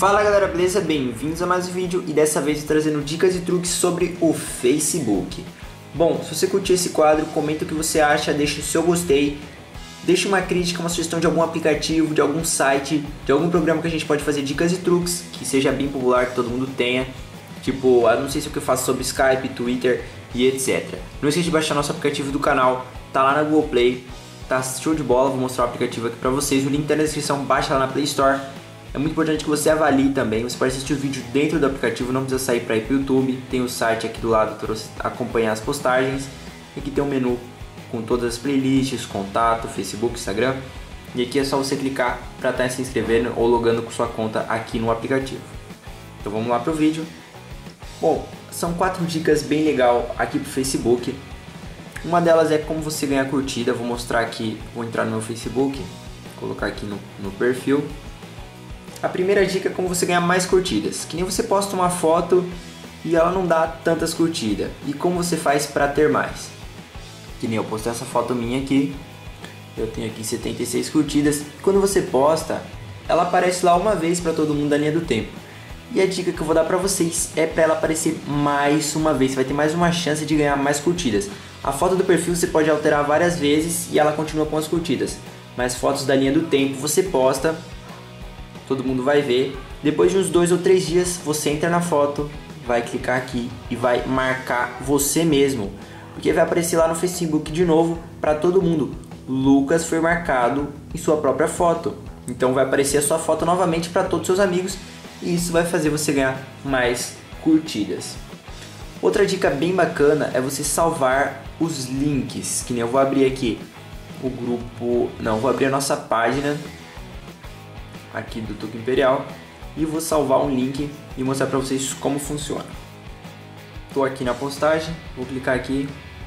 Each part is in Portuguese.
Fala galera, beleza? Bem-vindos a mais um vídeo e dessa vez trazendo dicas e truques sobre o Facebook. Bom, se você curtiu esse quadro, comenta o que você acha, deixa o seu gostei, deixa uma crítica, uma sugestão de algum aplicativo, de algum site, de algum programa que a gente pode fazer dicas e truques, que seja bem popular, que todo mundo tenha. Tipo, eu não sei se o que eu faço sobre Skype, Twitter e etc. Não esqueça de baixar nosso aplicativo do canal, tá lá na Google Play, tá show de bola, vou mostrar o aplicativo aqui pra vocês, o link tá na descrição, baixa lá na Play Store. É muito importante que você avalie também, você pode assistir o vídeo dentro do aplicativo, não precisa sair para ir para o YouTube. Tem o site aqui do lado para você acompanhar as postagens. Aqui tem um menu com todas as playlists, contato, Facebook, Instagram. E aqui é só você clicar para estar se inscrevendo ou logando com sua conta aqui no aplicativo. Então vamos lá para o vídeo. Bom, são 4 dicas bem legais aqui para o Facebook. Uma delas é como você ganhar curtida, vou mostrar aqui, vou entrar no meu Facebook, colocar aqui no perfil. A primeira dica é como você ganhar mais curtidas. Que nem você posta uma foto e ela não dá tantas curtidas. E como você faz para ter mais? Que nem eu postei essa foto minha aqui. Eu tenho aqui 76 curtidas. E quando você posta, ela aparece lá uma vez para todo mundo da linha do tempo. E a dica que eu vou dar para vocês é para ela aparecer mais uma vez. Você vai ter mais uma chance de ganhar mais curtidas. A foto do perfil você pode alterar várias vezes e ela continua com as curtidas. Mas fotos da linha do tempo você posta, todo mundo vai ver. Depois de uns 2 ou 3 dias, você entra na foto, vai clicar aqui e vai marcar você mesmo, porque vai aparecer lá no Facebook de novo para todo mundo. Lucas foi marcado em sua própria foto. Então vai aparecer a sua foto novamente para todos os seus amigos e isso vai fazer você ganhar mais curtidas. Outra dica bem bacana é você salvar os links, que nem eu vou abrir aqui o grupo, vou abrir a nossa página aqui do Tuca Imperial e vou salvar um link e mostrar para vocês como funciona. Estou aqui na postagem, vou clicar aqui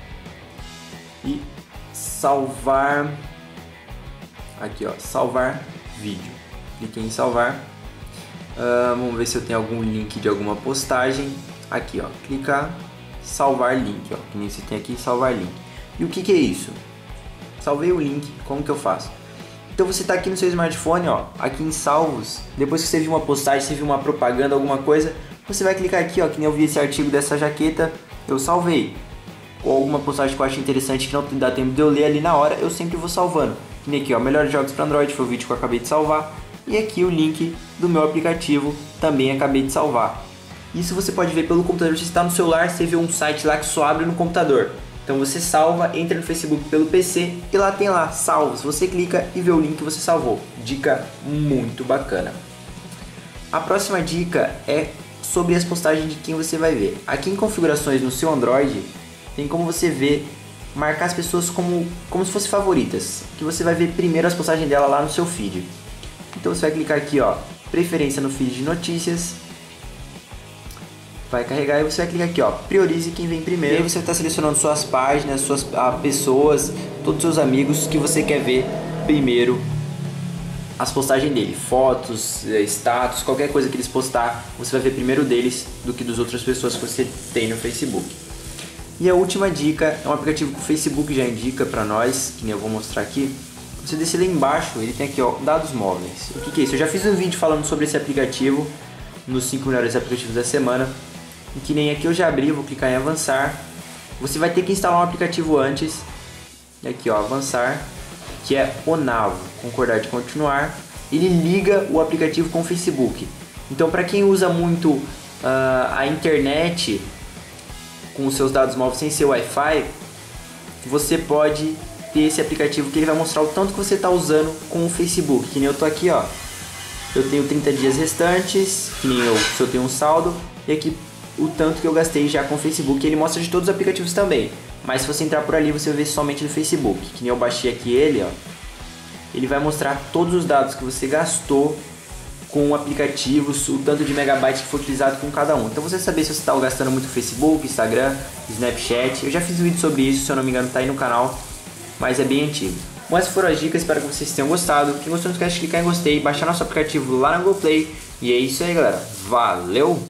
e salvar, aqui ó, salvar vídeo. Cliquei em salvar. Vamos ver se eu tenho algum link de alguma postagem. Aqui ó, clicar, salvar link, ó, que nem você tem aqui, salvar link. E o que é isso? Salvei o link, como que eu faço? Então você está aqui no seu smartphone, ó, aqui em salvos, depois que você viu uma postagem, você viu uma propaganda, alguma coisa, você vai clicar aqui, ó, que nem eu vi esse artigo dessa jaqueta, eu salvei. Ou alguma postagem que eu acho interessante que não dá tempo de eu ler ali na hora, eu sempre vou salvando. E aqui, ó, melhores jogos para Android, foi o vídeo que eu acabei de salvar. E aqui o link do meu aplicativo, também acabei de salvar. Isso você pode ver pelo computador, se está no celular, você vê um site lá que só abre no computador. Então você salva, entra no Facebook pelo PC e lá tem lá, salvos. Você clica e vê o link que você salvou. Dica muito bacana. A próxima dica é sobre as postagens de quem você vai ver. Aqui em configurações no seu Android, tem como você ver, marcar as pessoas como se fossem favoritas. Que você vai ver primeiro as postagens dela lá no seu feed. Então você vai clicar aqui, ó, preferência no feed de notícias. Vai carregar e você vai clicar aqui, ó, priorize quem vem primeiro. E aí você vai estar selecionando suas páginas, suas pessoas, todos os seus amigos que você quer ver primeiro as postagens dele, fotos, status, qualquer coisa que eles postar, você vai ver primeiro deles do que das outras pessoas que você tem no Facebook. E a última dica é um aplicativo que o Facebook já indica para nós, que nem eu vou mostrar aqui. Você descer lá embaixo, ele tem aqui, ó, dados móveis. O que é isso? Eu já fiz um vídeo falando sobre esse aplicativo nos 5 melhores aplicativos da semana. E que nem aqui eu já abri, vou clicar em avançar. Você vai ter que instalar um aplicativo antes. E aqui ó, avançar, que é o Navo, concordar de continuar. Ele liga o aplicativo com o Facebook. Então para quem usa muito a internet com os seus dados móveis sem ser Wi-Fi, você pode ter esse aplicativo que ele vai mostrar o tanto que você está usando com o Facebook. Que nem eu tô aqui ó, eu tenho 30 dias restantes, que nem eu, se eu tenho um saldo. E aqui o tanto que eu gastei já com o Facebook, ele mostra de todos os aplicativos também, mas se você entrar por ali você vai ver somente do Facebook, que nem eu baixei aqui ele, ó, ele vai mostrar todos os dados que você gastou com o aplicativo, o tanto de megabytes que foi utilizado com cada um. Então você saber se você está gastando muito Facebook, Instagram, Snapchat, eu já fiz um vídeo sobre isso, se eu não me engano tá aí no canal, mas é bem antigo. Bom, essas foram as dicas, espero que vocês tenham gostado. Quem gostou não esquece de clicar em gostei, baixar nosso aplicativo lá na Google Play, e é isso aí galera, valeu!